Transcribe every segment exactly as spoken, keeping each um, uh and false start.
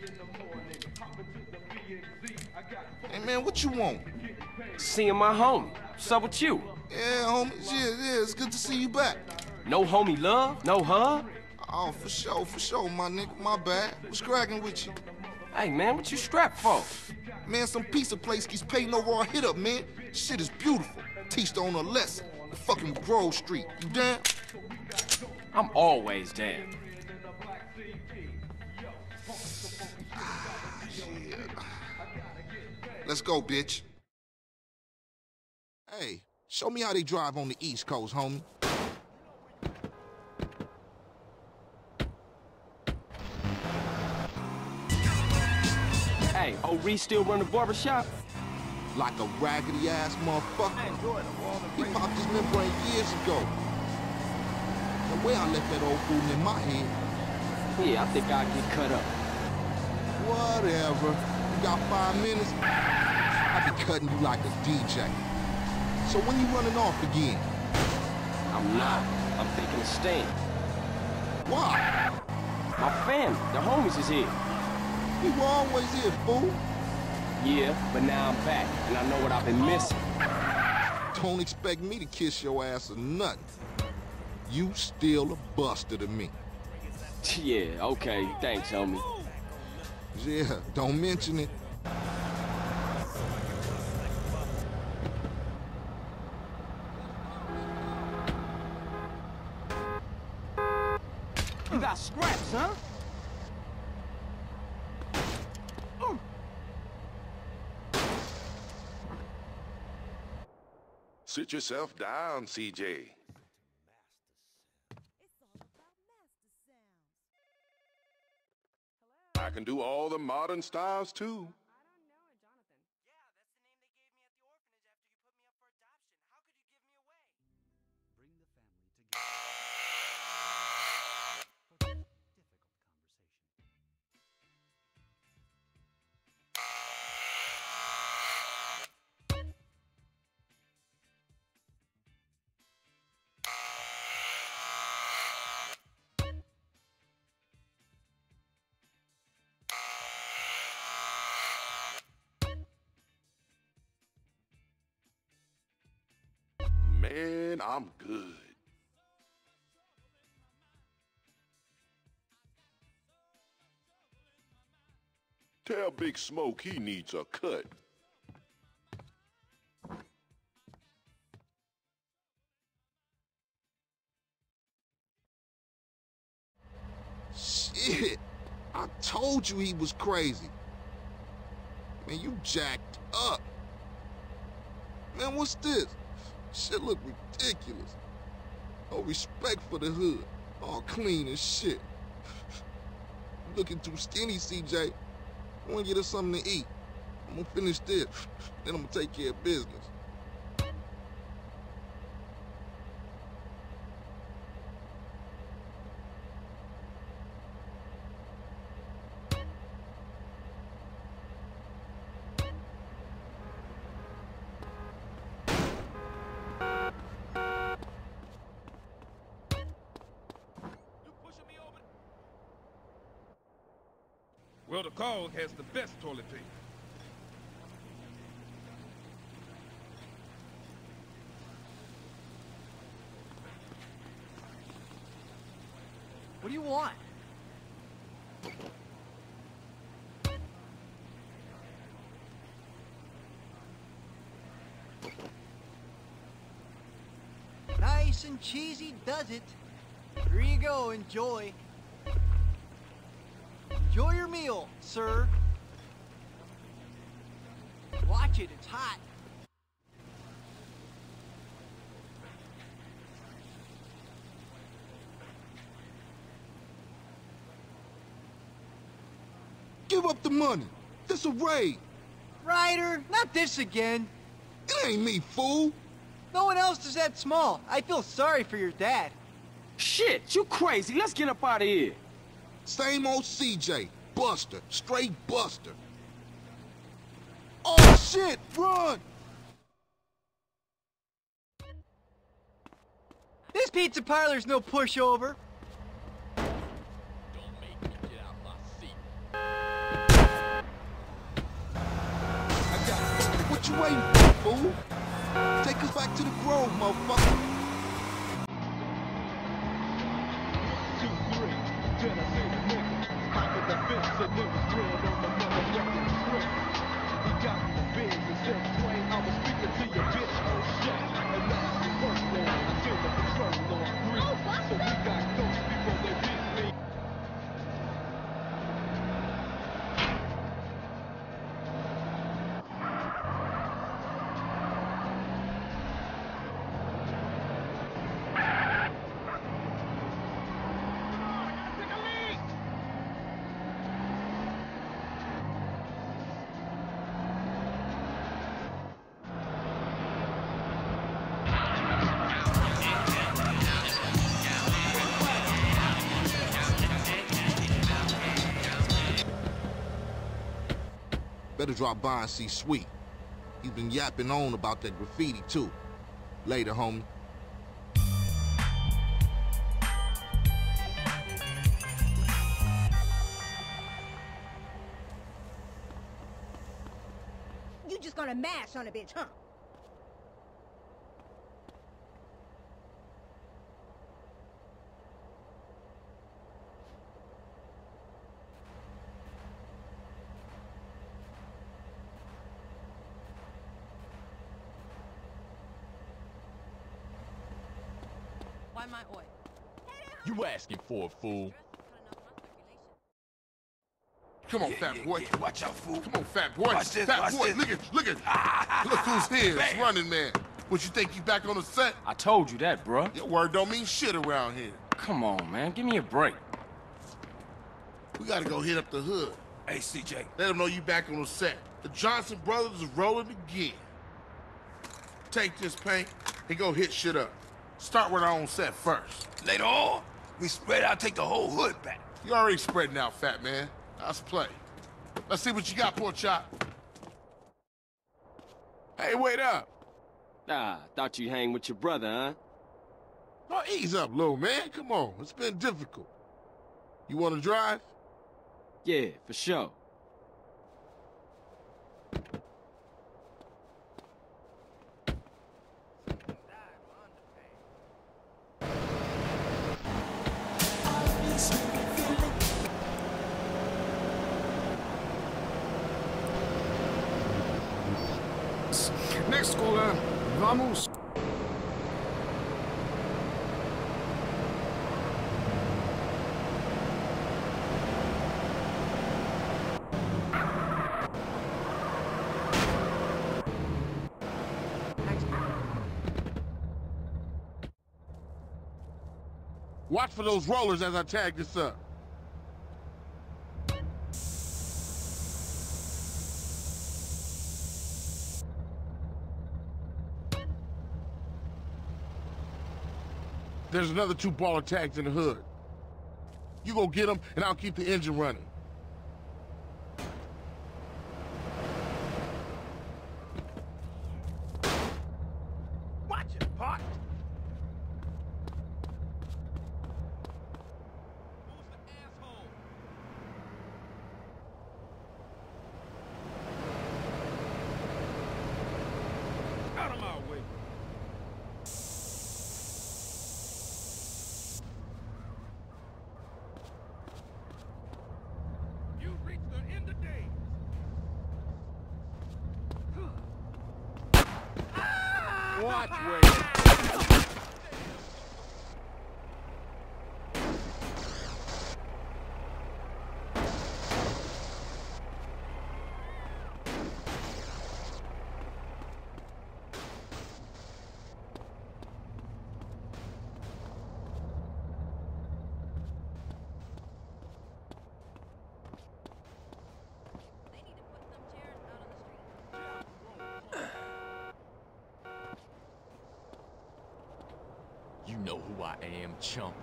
Hey, man, what you want? Seeing my homie. What's up with you? Yeah, homie. Yeah, yeah, it's good to see you back. No homie love? No hug? Oh, for sure, for sure, my nigga. My bad. What's cracking with you? Hey, man, what you strapped for? Man, some pizza place keeps paying over our hit up, man. Shit is beautiful. Teach the owner a lesson. Fucking Grove Street. You down? I'm always down. Ah, shit. Let's go, bitch. Hey, show me how they drive on the East Coast, homie. Hey, old Reese still run the barbershop? Like a raggedy-ass motherfucker. He popped his membrane years ago. The way I left that old fool in my head. Yeah, I think I'll get cut up. Whatever. You got five minutes? I'll be cutting you like a D J. So when you running off again? I'm not. I'm thinking of staying. Why? My family, the homies is here. We were always here, fool. Yeah, but now I'm back, and I know what I've been missing. Don't expect me to kiss your ass or nothing. You still a buster to me. Yeah, okay. Thanks, homie. Yeah, don't mention it. You got scraps, huh? Sit yourself down, C J. I can do all the modern styles, too. Man, I'm good. Tell Big Smoke he needs a cut. Shit, I told you he was crazy. Man, you jacked up. Man, what's this? Shit look ridiculous. No respect for the hood. All clean as shit. Looking too skinny, C J. I wanna get us something to eat. I'm gonna finish this, then I'm gonna take care of business. Well, the Cog has the best toilet paper. What do you want? Nice and cheesy does it. Here you go, enjoy. Enjoy your meal, sir. Watch it, it's hot. Give up the money. This a raid. Ryder, not this again. It ain't me, fool. No one else is that small. I feel sorry for your dad. Shit, you crazy. Let's get up out of here. Same old C J. Buster. Straight Buster. Oh, shit! Run! This pizza parlor's no pushover. Don't make me get out my seat. you waiting for, fool? Take us back to the Grove, motherfucker. Two, three, then I see the nigga. Hop in the fence and there was dread on the motherfucking script. He got me the biz and said, Dwayne, I was speaking to your bitch, oh shit. And now the first one, I feel the control on three. So we got ghosts before they beat me. Better drop by and see Sweet. He's been yapping on about that graffiti, too. Later, homie. You just gonna mash on a bitch, huh? Why my oil? You asking for a fool? Come on, Yeah, fat yeah, boy. yeah. Watch out, fool. Come on, fat boy. Watch this, fat watch boy, this. look at, look at. Ah, Look who's here. It's bam. Running Man. What, you think you back on the set? I told you that, bruh. Your word don't mean shit around here. Come on, man. Give me a break. We gotta go hit up the hood. Hey, C J. Let them know you back on the set. The Johnson brothers is rolling again. Take this paint and go hit shit up. Start with our own set first. Later on, we spread out, take the whole hood back. You already spreading out, fat man. Let's play. Let's see what you got, pork chop. Hey, wait up. Ah, thought you hang with your brother, huh? Oh, ease up, little man. Come on. It's been difficult. You want to drive? Yeah, for sure. Next caller, vamos. Watch for those rollers as I tag this up. There's another two baller tags in the hood. You go get them, and I'll keep the engine running. Watch it, pot. Who's the asshole? Out of my way. You reached the end of days. Watch where. They need to put some chairs out on the street. You know who I am, chump.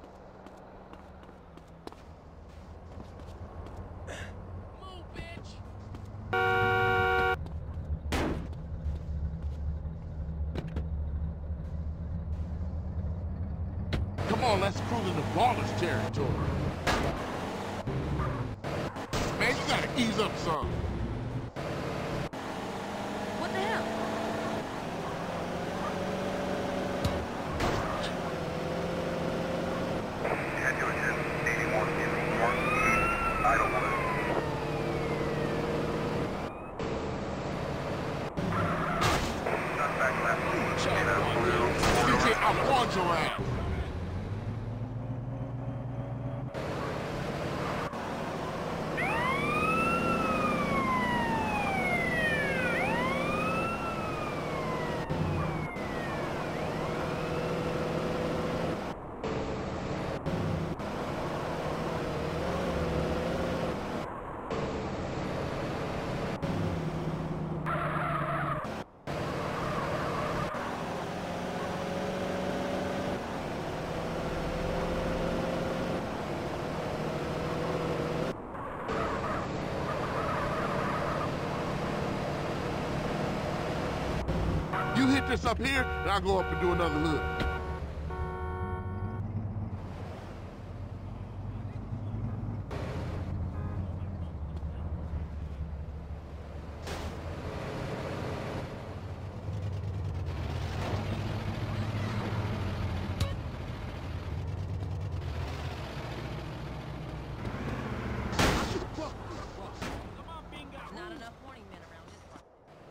Move, bitch. Come on, let's cruise into Ballas territory. Man, you gotta ease up some. What the hell? C J, I'm on your ass. You hit this up here, and I'll go up and do another look. Not enough horny men around this part.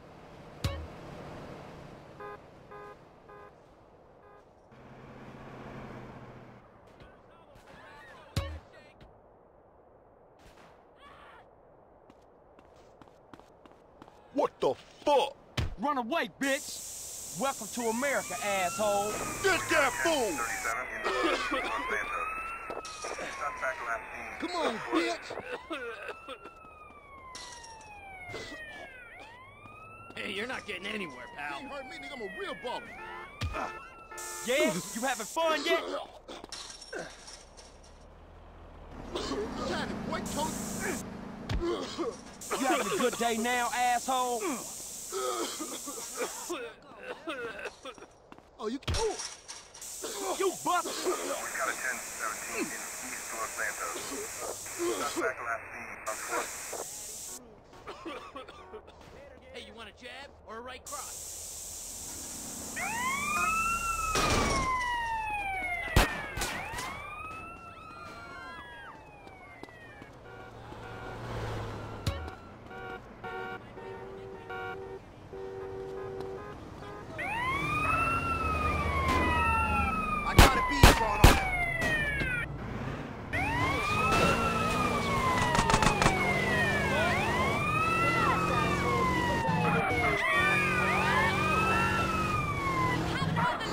What the fuck? Run away, bitch! Welcome to America, asshole! Get that fool! Come on, bitch! Hey, you're not getting anywhere, You pal. ain't hurt me, nigga. I'm a real baller. Yeah? You having fun yet? Johnny, boy, told You having a good day now, asshole? Oh, you can. Oh. You bust! We got a ten seventeen in East Los Santos. Suspect last seen on foot. Hey, you want a jab or a right cross? I got a bead drawn on him. How the hell did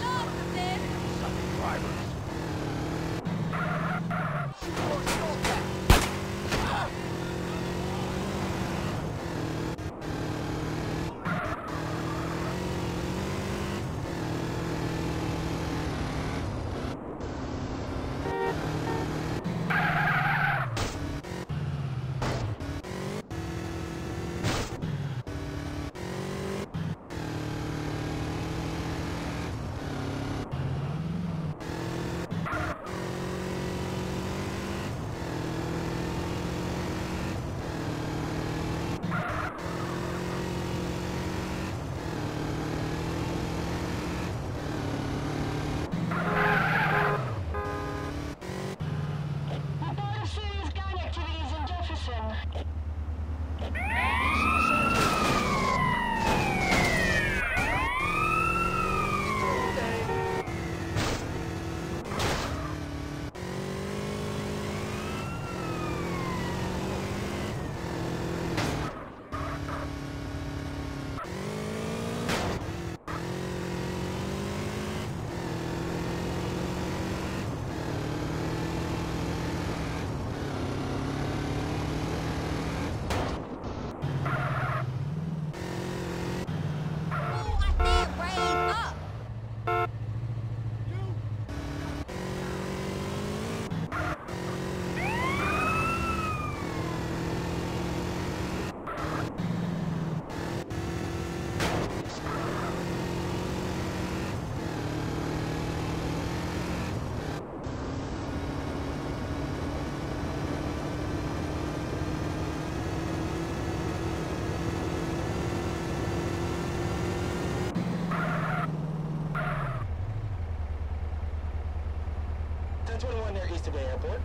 twenty-one near Easter Bay Airport.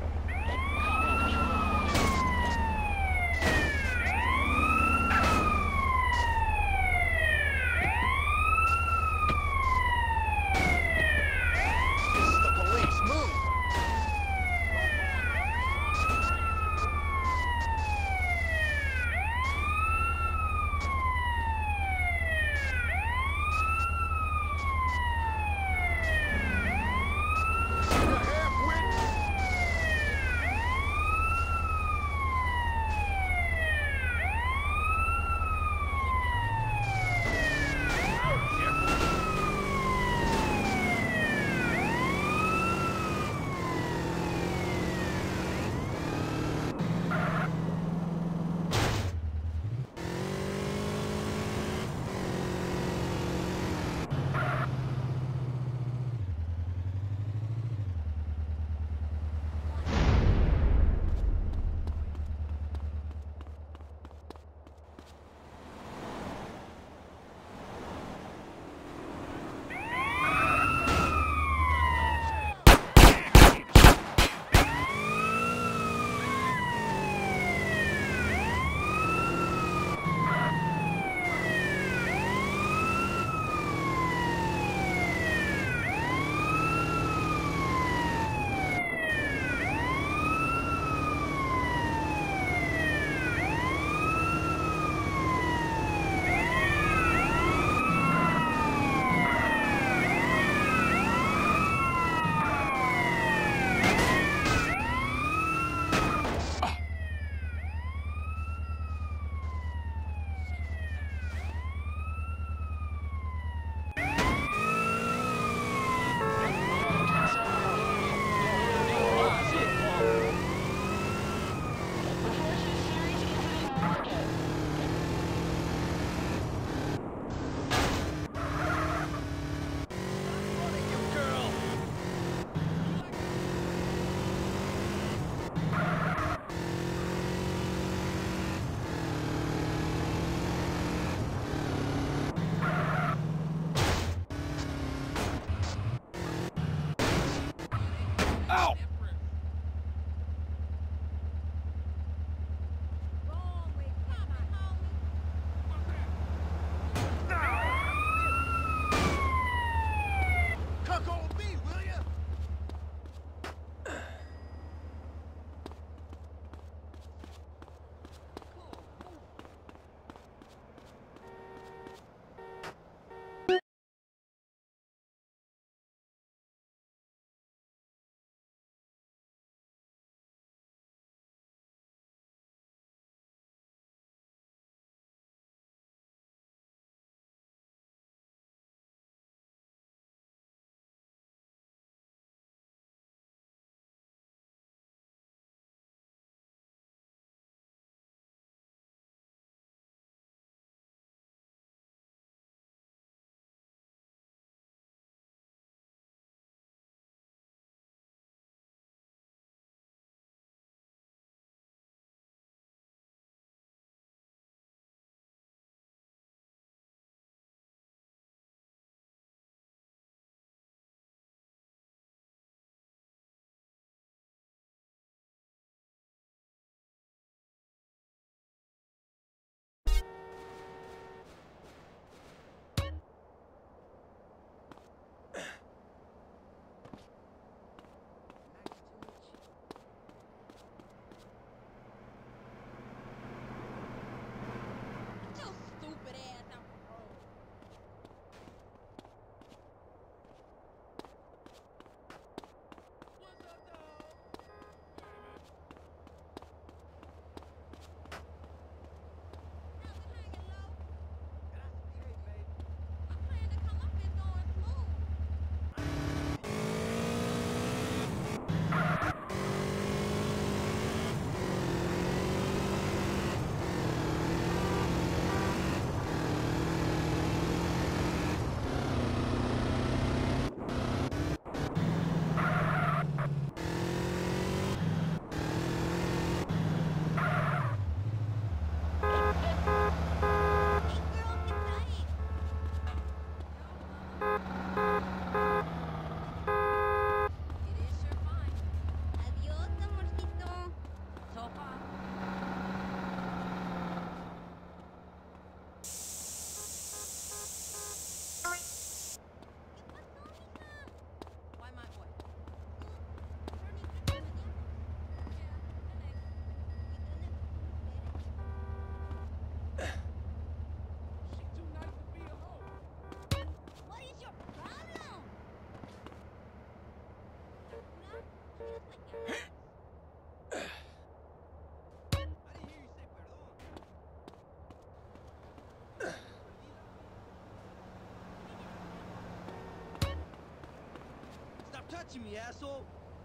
watching me, asshole?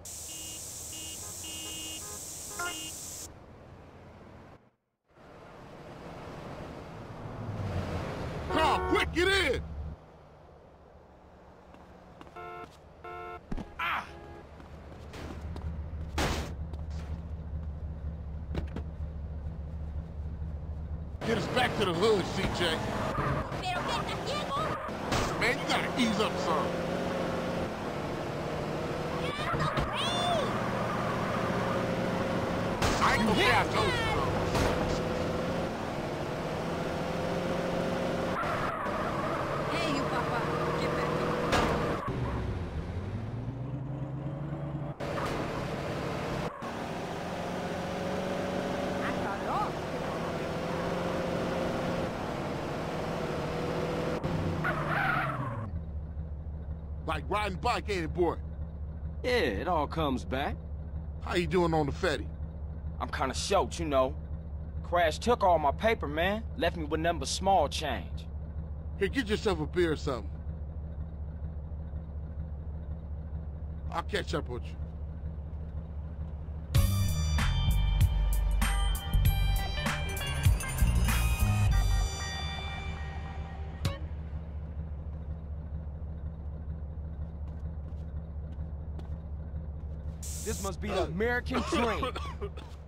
Carl, quick, get in! Ah! Get us back to the hood, C J. Pero qué estás ciego. Man, you gotta ease up some. I ain't gonna say I told you so. Hey, you papa. Get back here. I got it off. Like riding bike, ain't it, boy? Yeah, it all comes back. How you doing on the Fetty? I'm kinda short, you know. Crash took all my paper, man. Left me with nothing but small change. Here, get yourself a beer or something. I'll catch up with you. This must be the American dream.